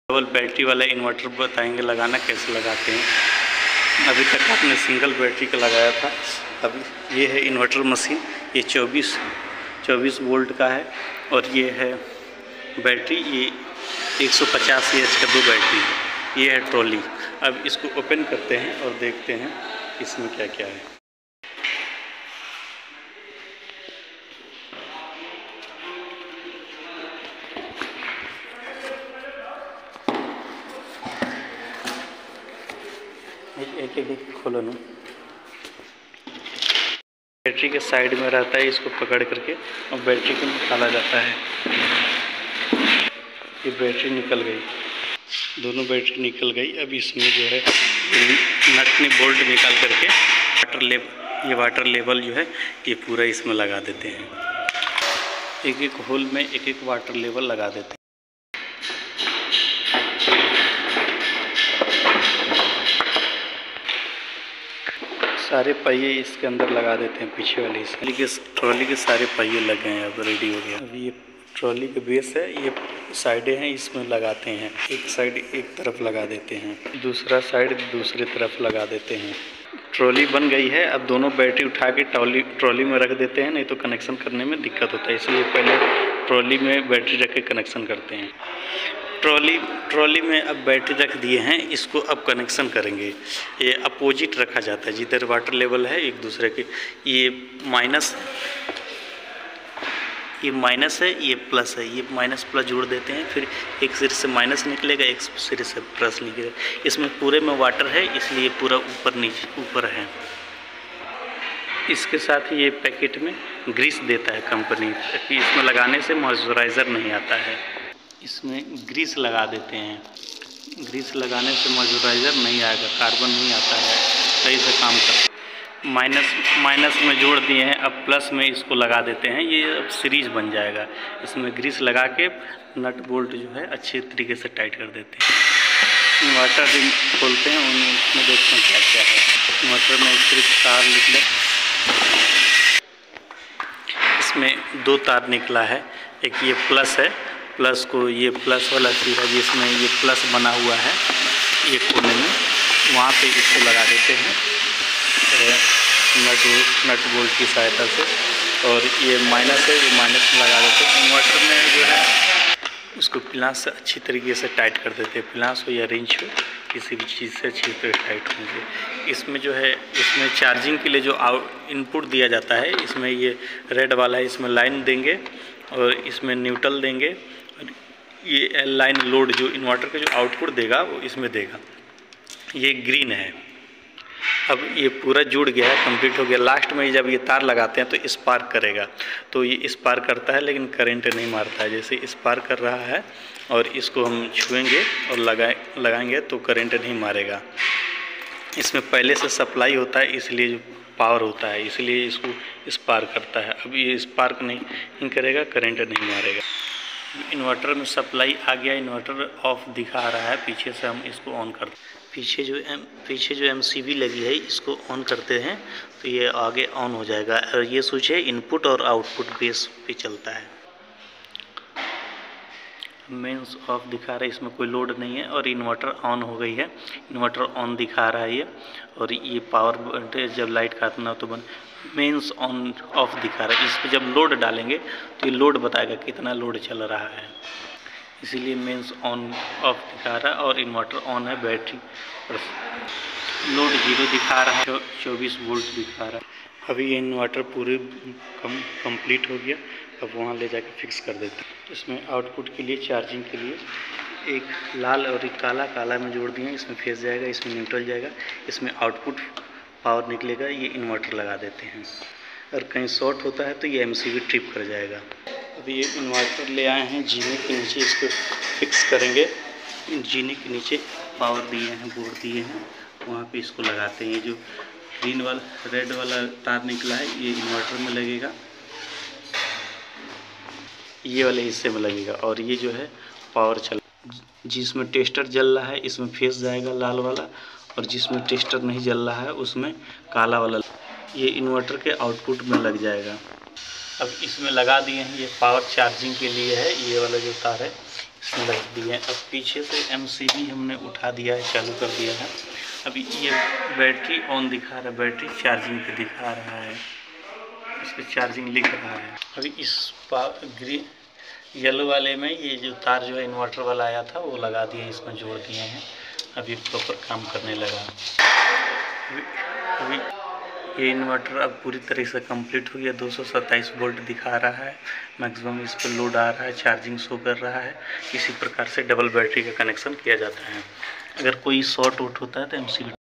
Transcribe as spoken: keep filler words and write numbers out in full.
Double battery वाला inverter बताएंगे लगाना कैसे लगाते हैं। अभी तक आपने सिंगल बैटरी का लगाया था। अभी ये है इन्वर्टर मशीन, ये चौबीस चौबीस वोल्ट का है और ये है बैटरी, ये एक सौ पचास एच का दो बैटरी है। ये है ट्रॉली। अब इसको ओपन करते हैं और देखते हैं इसमें क्या क्या है। एक एक एक खोलो ना। बैटरी के साइड में रहता है, इसको पकड़ करके और बैटरी को निकाला जाता है। ये बैटरी निकल गई, दोनों बैटरी निकल गई। अब इसमें जो है नट ने बोल्ट निकाल करके वाटर लेवल, ये वाटर लेवल जो है ये पूरा इसमें लगा देते हैं। एक एक होल में एक एक वाटर लेवल लगा देते हैं। सारे पहिए इसके अंदर लगा देते हैं, पीछे वाली ट्रॉली के ट्रॉली के सारे पहिए लग गए हैं। अब रेडी हो गया। अब ये ट्रॉली के बेस है, ये साइडें हैं, इसमें लगाते हैं। एक साइड एक तरफ लगा देते हैं, दूसरा साइड दूसरी तरफ लगा देते हैं। ट्रॉली बन गई है। अब दोनों बैटरी उठा के ट्रॉली ट्रॉली में रख देते हैं, नहीं तो कनेक्शन करने में दिक्कत होता है, इसलिए पहले ट्रॉली में बैटरी रख के कनेक्शन करते हैं। ट्रॉली ट्रॉली में अब बैटरी रख दिए हैं, इसको अब कनेक्शन करेंगे। ये अपोजिट रखा जाता है, जिधर वाटर लेवल है एक दूसरे के। ये माइनस ये माइनस है, ये प्लस है, ये माइनस प्लस जोड़ देते हैं, फिर एक सिरे से माइनस निकलेगा, एक सिरे से प्लस निकलेगा। इसमें पूरे में वाटर है, इसलिए पूरा ऊपर नीचे ऊपर है। इसके साथ ही ये पैकेट में ग्रीस देता है कंपनी, ताकि इसमें लगाने से मॉइस्चराइज़र नहीं आता है। इसमें ग्रीस लगा देते हैं, ग्रीस लगाने से मॉइस्चराइज़र नहीं आएगा, कार्बन नहीं आता है, सही से काम करता है। माइनस माइनस में जोड़ दिए हैं, अब प्लस में इसको लगा देते हैं। ये अब सीरीज बन जाएगा। इसमें ग्रीस लगा के नट बोल्ट जो है अच्छे तरीके से टाइट कर देते हैं। इन्वर्टर रिंग खोलते हैं, उसमें देखते हैं क्या क्या है। इन्वर्टर में सिर्फ तार निकले, इसमें दो तार निकला है। एक ये प्लस है, प्लस को ये प्लस वाला सिरा जिसमें ये प्लस बना हुआ है, ये कोने में वहाँ पे इसको लगा देते हैं नट नट बोल्ट की सहायता से। और ये माइनस है, ये माइनस में लगा देते हैं। इन्वर्टर में जो है उसको प्लास से अच्छी तरीके से टाइट कर देते हैं। प्लास हो या रिंच हो, किसी भी चीज़ से अच्छी तरह टाइट होंगे। इसमें जो है इसमें चार्जिंग के लिए जो आउट इनपुट दिया जाता है, इसमें ये रेड वाला है, इसमें लाइन देंगे और इसमें न्यूट्रल देंगे। ये लाइन लोड जो इन्वर्टर का जो आउटपुट देगा वो इसमें देगा। ये ग्रीन है। अब ये पूरा जुड़ गया है, कंप्लीट हो गया। लास्ट में जब ये तार लगाते हैं तो स्पार्क करेगा, तो ये स्पार्क करता है लेकिन करंट नहीं मारता है। जैसे स्पार्क कर रहा है और इसको हम छुएंगे और लगाए लगाएंगे तो करंट नहीं मारेगा। इसमें पहले से सप्लाई होता है, इसलिए जो पावर होता है, इसलिए इसको स्पार्क करता है। अब ये स्पार्क नहीं, नहीं करेगा, करंट नहीं मारेगा। इन्वर्टर में सप्लाई आ गया, इन्वर्टर ऑफ दिखा रहा है। पीछे से हम इसको ऑन करते हैं। पीछे जो एम पीछे जो एमसीबी लगी है, इसको ऑन करते हैं तो ये आगे ऑन हो जाएगा। और ये स्विच है इनपुट और आउटपुट बेस पे चलता है। मेंस ऑफ दिखा रहा है, इसमें कोई लोड नहीं है। और इन्वर्टर ऑन हो गई है, इन्वर्टर ऑन दिखा रहा है ये। और ये पावर जब लाइट काटना हो तो बन मेंस ऑन ऑफ दिखा रहा है। इस पर जब लोड डालेंगे तो ये लोड बताएगा कितना लोड चल रहा है, इसीलिए मेंस ऑन ऑफ दिखा रहा है। और इन्वर्टर ऑन है, बैटरी लोड जीरो दिखा रहा है, चौबीस वोल्ट दिखा रहा है। अभी ये इन्वर्टर पूरे कम कंप्लीट हो गया। अब वहाँ ले जाकर फिक्स कर देते हैं। इसमें आउटपुट के लिए, चार्जिंग के लिए एक लाल और एक काला काला में जोड़ दिए, इसमें फेस जाएगा, इसमें न्यूट्रल जाएगा, इसमें आउटपुट पावर निकलेगा। ये इन्वर्टर लगा देते हैं। और कहीं शॉर्ट होता है तो ये एमसीबी ट्रिप कर जाएगा। अभी ये इन्वर्टर ले आए हैं, जीने के नीचे इसको फिक्स करेंगे। जीने के नीचे पावर दिए हैं, बोर्ड दिए हैं, वहाँ पे इसको लगाते हैं। ये जो ग्रीन वाला रेड वाला तार निकला है, ये इन्वर्टर में लगेगा, ये वाले हिस्से में लगेगा। और ये जो है पावर चल, जिसमें टेस्टर जल रहा है इसमें फेस जाएगा लाल वाला, और जिसमें टेस्टर नहीं जल रहा है उसमें काला वाला, ये इन्वर्टर के आउटपुट में लग जाएगा। अब इसमें लगा दिए हैं, ये पावर चार्जिंग के लिए है। ये वाला जो तार है इसमें लगा दिया है। अब पीछे से एमसीबी हमने उठा दिया है, चालू कर दिया है। अभी ये बैटरी ऑन दिखा रहा है, बैटरी चार्जिंग पे दिखा रहा है, इस पर चार्जिंग लिख रहा है। अभी इस ग्रीन येलो वाले में ये जो तार जो है इन्वर्टर वाला आया था वो लगा दिए, इसमें जोड़ दिए हैं। अभी प्रॉपर काम करने लगा। अभी अभी ये इन्वर्टर अब पूरी तरह से कंप्लीट हो गया। दो सौ सत्ताईस वोल्ट दिखा रहा है, मैक्सिमम इस पर लोड आ रहा है, चार्जिंग शो कर रहा है। इसी प्रकार से डबल बैटरी का कनेक्शन किया जाता है। अगर कोई शॉर्ट आउट होता है तो एमसीबी